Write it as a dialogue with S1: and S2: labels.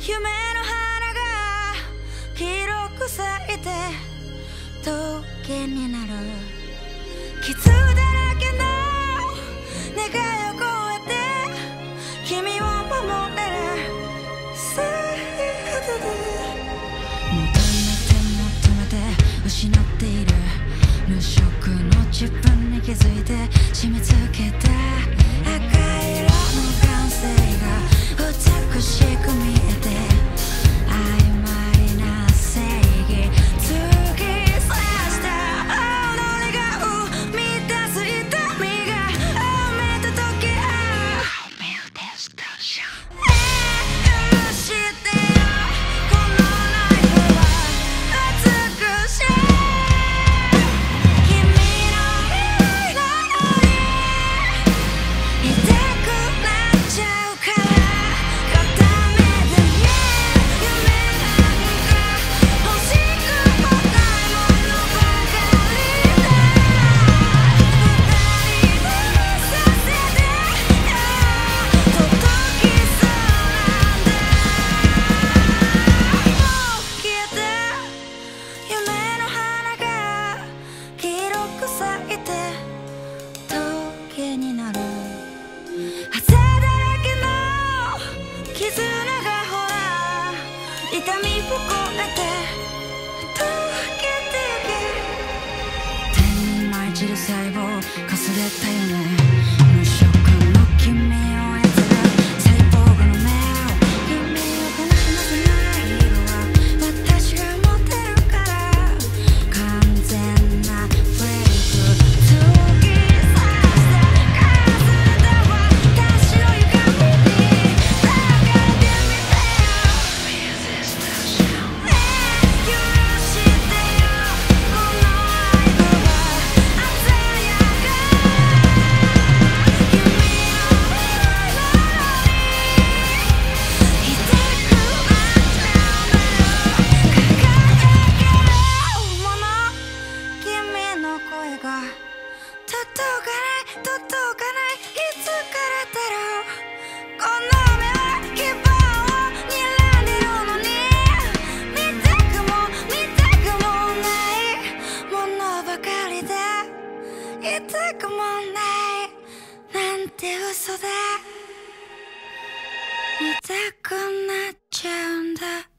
S1: 夢の花が広く咲いて時になる傷だらけの願いを超えて君を守れるさあ求めて失っている無色の自分に気づいて締め付けた赤色の感性が美しく見えて曖昧な正義突き刺した己が生み出す痛みが埋めた時は許してよこのナイフは美しい君の未来なのに痛くなっちゃうから固めてね夢なんか欲しくもないものばかりだ二人させて届きそうなんだもう消えて夢の花が広く咲いて時になるあざだらけの絆がほら痛みを超えて溶けてゆけ天に舞い散る細胞かすれたよね無色の君を操る細胞がの目を君を悲しませない色は私が持ってるから完全なフェイク突き刺した数だ私の歪みに流れてみてよ許してよこの愛は鮮やか君の未来なのに痛くなっちゃうんだよ輝けるもの君の声が届かないいつからだろうこの目は希望を睨んでるのに見たくもないものばかりだ痛くもないなんて嘘だ見たくなっちゃうんだ